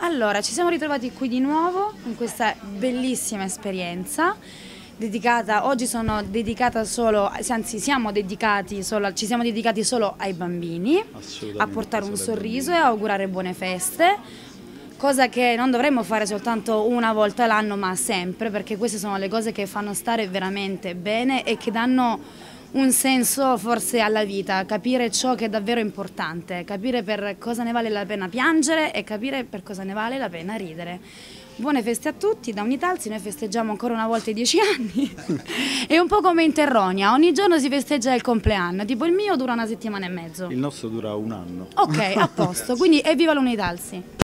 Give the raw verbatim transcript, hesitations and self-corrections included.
Allora, ci siamo ritrovati qui di nuovo in questa bellissima esperienza dedicata, oggi sono dedicata solo, anzi siamo dedicati solo, ci siamo dedicati solo ai bambini, a portare un sorriso e a augurare buone feste, cosa che non dovremmo fare soltanto una volta l'anno ma sempre, perché queste sono le cose che fanno stare veramente bene e che danno un senso forse alla vita, capire ciò che è davvero importante, capire per cosa ne vale la pena piangere e capire per cosa ne vale la pena ridere. Buone feste a tutti, da Unitalsi noi festeggiamo ancora una volta i dieci anni, è un po' come in Terronia, ogni giorno si festeggia il compleanno, tipo il mio dura una settimana e mezzo. Il nostro dura un anno. Ok, a posto, quindi evviva l'Unitalsi!